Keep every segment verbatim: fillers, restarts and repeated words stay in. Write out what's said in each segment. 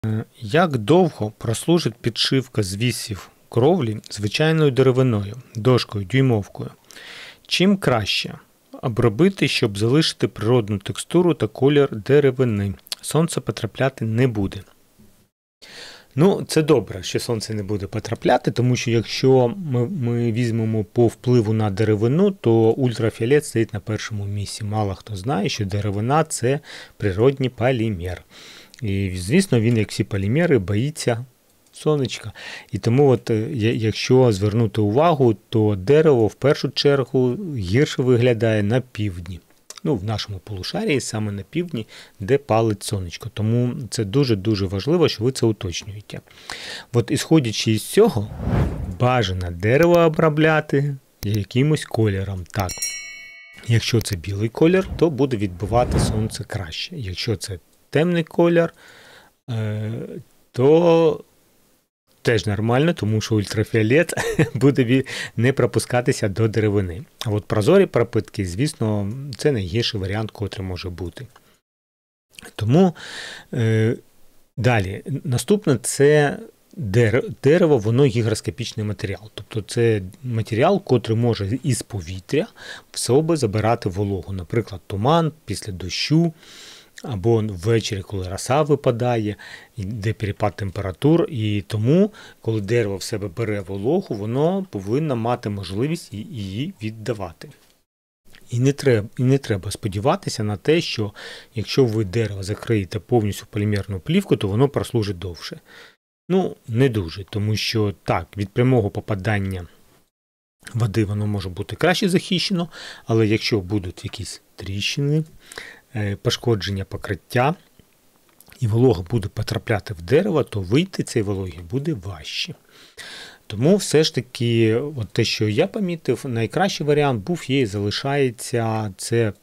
Як довго прослужить підшивка звісів кровлі звичайною деревиною, дошкою, дюймовкою? Чим краще обробити, щоб залишити природну текстуру та колір деревини? Сонце потрапляти не буде. Ну, це добре, що сонце не буде потрапляти, тому що якщо ми, ми візьмемо по впливу на деревину, то ультрафіолет стоїть на першому місці. Мало хто знає, що деревина – це природній полімер. І, звісно, він, як всі полімери, боїться сонечка. І тому, от, якщо звернути увагу, то дерево в першу чергу гірше виглядає на півдні. Ну, в нашому полушарії, саме на півдні, де палить сонечко. Тому це дуже-дуже важливо, що ви це уточнюєте. От, ісходячи із цього, бажано дерево обробляти якимось кольором. Так, якщо це білий колір, то буде відбивати сонце краще. Якщо це темний колір, то теж нормально, тому що ультрафіолет буде не пропускатися до деревини. А от прозорі пропитки, звісно, це найгірший варіант, котрий може бути. Тому е, далі. Наступне – це дерево, воно гігроскопічний матеріал. Тобто це матеріал, котрий може із повітря в себе забирати вологу. Наприклад, туман після дощу, або ввечері, коли роса випадає, йде перепад температур, і тому, коли дерево в себе бере вологу, воно повинно мати можливість її віддавати. І не треба, і не треба сподіватися на те, що якщо ви дерево закриєте повністю полімерну плівку, то воно прослужить довше. Ну, не дуже, тому що так, від прямого попадання води воно може бути краще захищено, але якщо будуть якісь тріщини, пошкодження покриття, і волога буде потрапляти в дерево, то вийти цієї вологи буде важче. Тому все ж таки, от те, що я помітив, найкращий варіант був і залишається це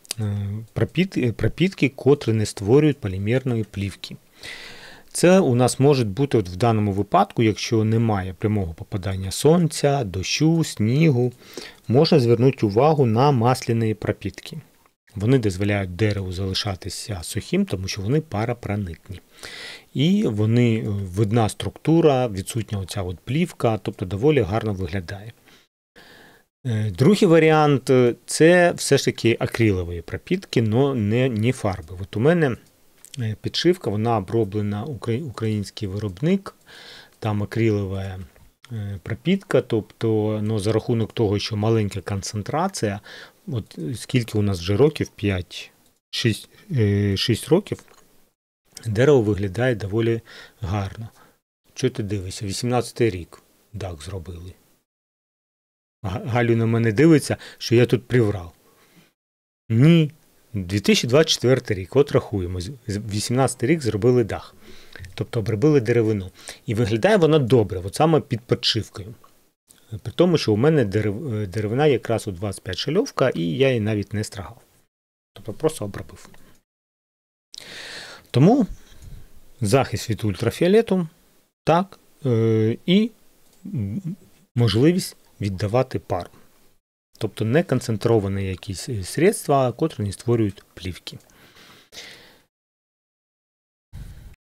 пропітки, котрі не створюють полімерної плівки. Це у нас може бути от в даному випадку, якщо немає прямого попадання сонця, дощу, снігу, можна звернути увагу на масляні пропітки. Вони дозволяють дереву залишатися сухим, тому що вони паропроникні. І вони, видна структура, відсутня оця от плівка, тобто доволі гарно виглядає. Другий варіант – це все ж таки акрилові пропітки, але не, не фарби. От у мене підшивка, вона оброблена український виробник, там акрилова пропітка, тобто ну, за рахунок того, що маленька концентрація, от скільки у нас вже років, п'ять шість років, дерево виглядає доволі гарно. Чого ти дивишся? вісімнадцятий рік дах зробили. Галю на мене дивиться, що я тут приврав. Ні. дві тисячі двадцять четвертий рік, от рахуємо, вісімнадцятий рік зробили дах. Тобто обробили деревину. І виглядає вона добре, от саме під підшивкою. При тому, що у мене дерев... деревина якраз у двадцять п'ять шальовка, і я її навіть не стригав. Тобто просто обробив. Тому захист від ультрафіолету, так, е- і можливість віддавати пару. Тобто не концентровані якісь средства, котрі не створюють плівки.